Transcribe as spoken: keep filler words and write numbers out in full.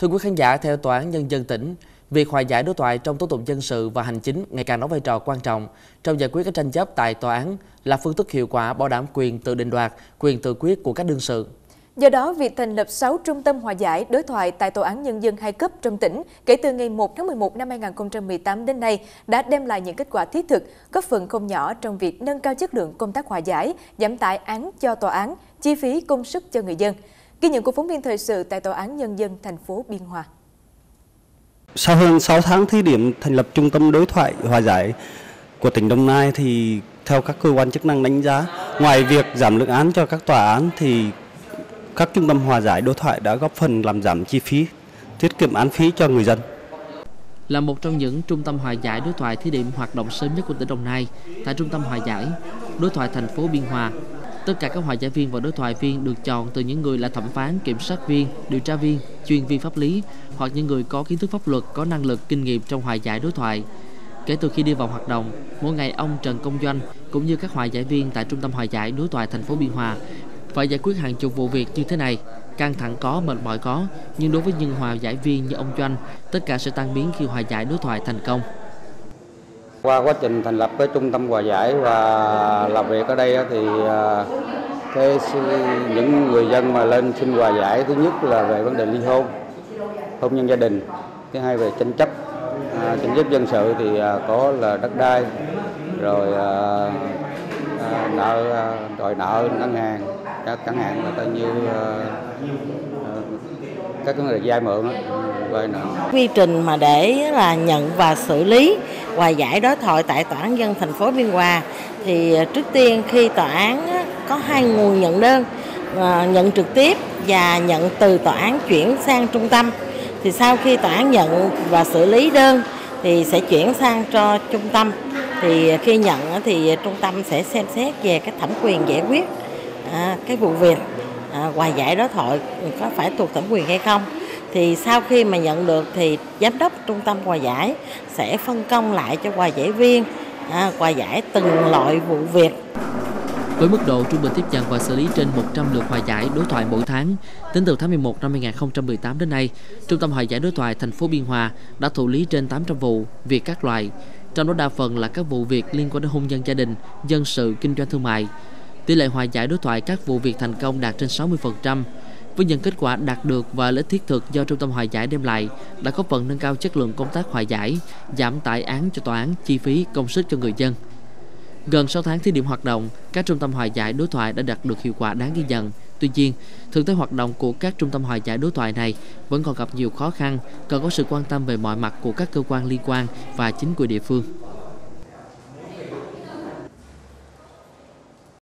Thưa quý khán giả, theo Tòa án Nhân dân tỉnh, việc hòa giải đối thoại trong tố tụng dân sự và hành chính ngày càng đóng vai trò quan trọng trong giải quyết các tranh chấp tại tòa án, là phương thức hiệu quả bảo đảm quyền tự định đoạt, quyền tự quyết của các đương sự. Do đó, việc thành lập sáu trung tâm hòa giải đối thoại tại Tòa án Nhân dân hai cấp trong tỉnh kể từ ngày một tháng mười một năm hai nghìn không trăm mười tám đến nay đã đem lại những kết quả thiết thực, góp phần không nhỏ trong việc nâng cao chất lượng công tác hòa giải, giảm tải án cho tòa án, chi phí công sức cho người dân. Ghi nhận của phóng viên thời sự tại Tòa án Nhân dân thành phố Biên Hòa. Sau hơn sáu tháng thí điểm thành lập trung tâm đối thoại hòa giải của tỉnh Đồng Nai thì theo các cơ quan chức năng đánh giá, ngoài việc giảm lượng án cho các tòa án thì các trung tâm hòa giải đối thoại đã góp phần làm giảm chi phí, tiết kiệm án phí cho người dân. Là một trong những trung tâm hòa giải đối thoại thí điểm hoạt động sớm nhất của tỉnh Đồng Nai, tại trung tâm hòa giải đối thoại thành phố Biên Hòa, tất cả các hòa giải viên và đối thoại viên được chọn từ những người là thẩm phán, kiểm sát viên, điều tra viên, chuyên viên pháp lý hoặc những người có kiến thức pháp luật, có năng lực, kinh nghiệm trong hòa giải đối thoại. Kể từ khi đi vào hoạt động, mỗi ngày ông Trần Công Doanh cũng như các hòa giải viên tại trung tâm hòa giải đối thoại thành phố Biên Hòa phải giải quyết hàng chục vụ việc như thế này. Căng thẳng có, mệt mỏi có, nhưng đối với những hòa giải viên như ông Doanh, tất cả sẽ tan biến khi hòa giải đối thoại thành công. Qua quá trình thành lập cái trung tâm hòa giải và làm việc ở đây thì cái những người dân mà lên xin hòa giải, thứ nhất là về vấn đề ly hôn, hôn nhân gia đình, thứ hai về tranh chấp, à, tranh chấp dân sự thì có là đất đai, rồi à, à, nợ đòi nợ ngân hàng, chẳng hạn là coi như à, các vấn đề vay mượn vay nợ. Quy trình mà để là nhận và xử lý hòa giải đối thoại tại Tòa án Nhân dân thành phố Biên Hòa thì trước tiên khi tòa án có hai nguồn nhận đơn, nhận trực tiếp và nhận từ tòa án chuyển sang trung tâm, thì sau khi tòa án nhận và xử lý đơn thì sẽ chuyển sang cho trung tâm. Thì khi nhận thì trung tâm sẽ xem xét về cái thẩm quyền giải quyết à, cái vụ việc à, hòa giải đối thoại có phải thuộc thẩm quyền hay không. Thì sau khi mà nhận được thì giám đốc trung tâm hòa giải sẽ phân công lại cho hòa giải viên à, hòa giải từng loại vụ việc. Với mức độ trung bình tiếp nhận và xử lý trên một trăm lượt hòa giải đối thoại mỗi tháng, tính từ tháng mười một năm hai nghìn không trăm mười tám đến nay, trung tâm hòa giải đối thoại thành phố Biên Hòa đã thụ lý trên tám trăm vụ việc các loại, trong đó đa phần là các vụ việc liên quan đến hôn nhân gia đình, dân sự, kinh doanh thương mại. Tỷ lệ hòa giải đối thoại các vụ việc thành công đạt trên sáu mươi phần trăm. Với những kết quả đạt được và lợi ích thiết thực do trung tâm hòa giải đem lại đã góp phần nâng cao chất lượng công tác hòa giải, giảm tải án cho tòa án, chi phí, công sức cho người dân. Gần sáu tháng thí điểm hoạt động, các trung tâm hòa giải đối thoại đã đạt được hiệu quả đáng ghi nhận. Tuy nhiên, thực tế hoạt động của các trung tâm hòa giải đối thoại này vẫn còn gặp nhiều khó khăn, cần có sự quan tâm về mọi mặt của các cơ quan liên quan và chính quyền địa phương.